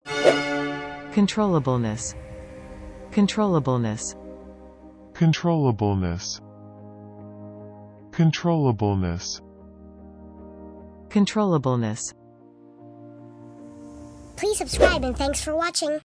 Controllableness. Controllableness. Controllableness. Controllableness. Controllableness. Please subscribe and thanks for watching.